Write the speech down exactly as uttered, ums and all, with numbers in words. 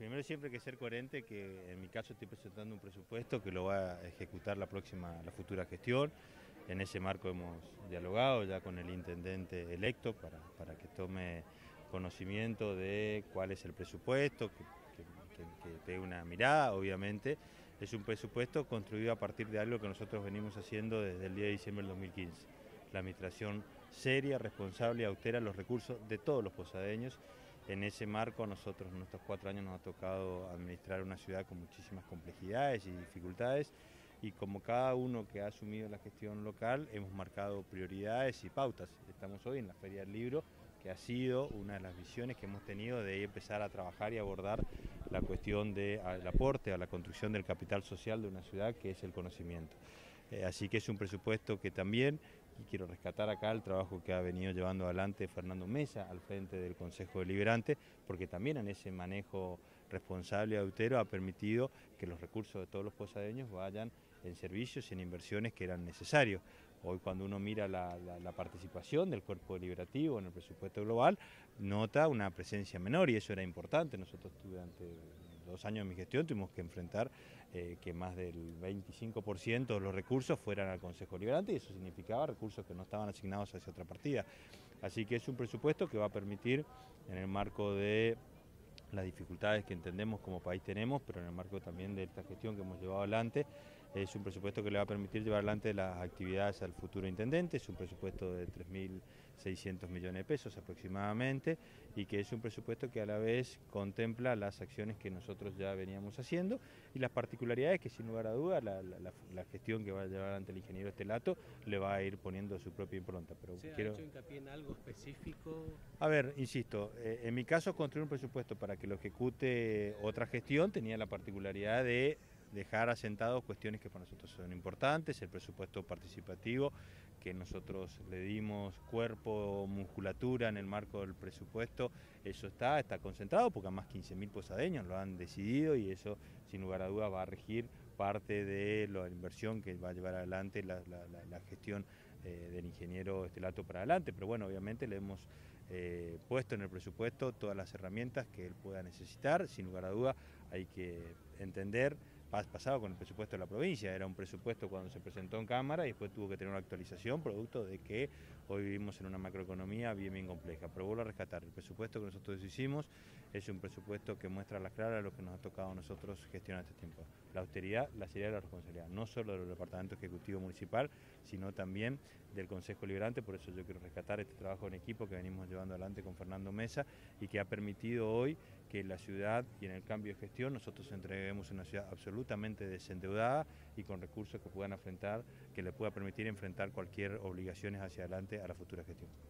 primero siempre hay que ser coherente, que en mi caso estoy presentando un presupuesto que lo va a ejecutar la próxima, la futura gestión. En ese marco hemos dialogado ya con el intendente electo para, para que tome conocimiento de cuál es el presupuesto, que, que, que, que pegue una mirada, obviamente. Es un presupuesto construido a partir de algo que nosotros venimos haciendo desde el día de diciembre del dos mil quince. La administración seria, responsable y austera los recursos de todos los posadeños. En ese marco a nosotros en estos cuatro años nos ha tocado administrar una ciudad con muchísimas complejidades y dificultades, y como cada uno que ha asumido la gestión local hemos marcado prioridades y pautas. Estamos hoy en la Feria del Libro, que ha sido una de las visiones que hemos tenido de empezar a trabajar y abordar la cuestión del aporte a la construcción del capital social de una ciudad, que es el conocimiento. Eh, así que es un presupuesto que también, y quiero rescatar acá el trabajo que ha venido llevando adelante Fernando Mesa al frente del Consejo Deliberante, porque también en ese manejo responsable y austero ha permitido que los recursos de todos los posadeños vayan en servicios y en inversiones que eran necesarios. Hoy cuando uno mira la, la, la participación del cuerpo deliberativo en el presupuesto global, nota una presencia menor, y eso era importante. Nosotros durante dos años de mi gestión tuvimos que enfrentar eh, que más del veinticinco por ciento de los recursos fueran al Consejo Deliberante, y eso significaba recursos que no estaban asignados hacia otra partida. Así que es un presupuesto que va a permitir, en el marco de las dificultades que entendemos como país tenemos, pero en el marco también de esta gestión que hemos llevado adelante, es un presupuesto que le va a permitir llevar adelante las actividades al futuro intendente. Es un presupuesto de tres mil seiscientos millones de pesos aproximadamente, y que es un presupuesto que a la vez contempla las acciones que nosotros ya veníamos haciendo y las particularidades que, sin lugar a dudas, la, la, la gestión que va a llevar adelante el ingeniero Estelato le va a ir poniendo su propia impronta. Pero ¿Se quiero... ha hecho hincapié en algo específico? A ver, insisto, eh, en mi caso construir un presupuesto para que lo ejecute otra gestión tenía la particularidad de dejar asentados cuestiones que para nosotros son importantes. El presupuesto participativo, que nosotros le dimos cuerpo, musculatura en el marco del presupuesto, eso está, está concentrado, porque además quince mil posadeños lo han decidido, y eso sin lugar a dudas va a regir parte de la inversión que va a llevar adelante la, la, la, la gestión eh, del ingeniero Estelato para adelante. Pero bueno, obviamente le hemos eh, puesto en el presupuesto todas las herramientas que él pueda necesitar. Sin lugar a dudas hay que entender, pasado con el presupuesto de la provincia, era un presupuesto cuando se presentó en Cámara y después tuvo que tener una actualización producto de que hoy vivimos en una macroeconomía bien bien compleja. Pero vuelvo a rescatar, el presupuesto que nosotros hicimos es un presupuesto que muestra a las claras lo que nos ha tocado a nosotros gestionar este tiempo: la austeridad, la seriedad y la responsabilidad, no solo del Departamento Ejecutivo Municipal, sino también del Consejo Deliberante. Por eso yo quiero rescatar este trabajo en equipo que venimos llevando adelante con Fernando Mesa, y que ha permitido hoy que en la ciudad y en el cambio de gestión nosotros entreguemos una ciudad absolutamente desendeudada y con recursos que puedan enfrentar, que le pueda permitir enfrentar cualquier obligaciones hacia adelante a la futura gestión.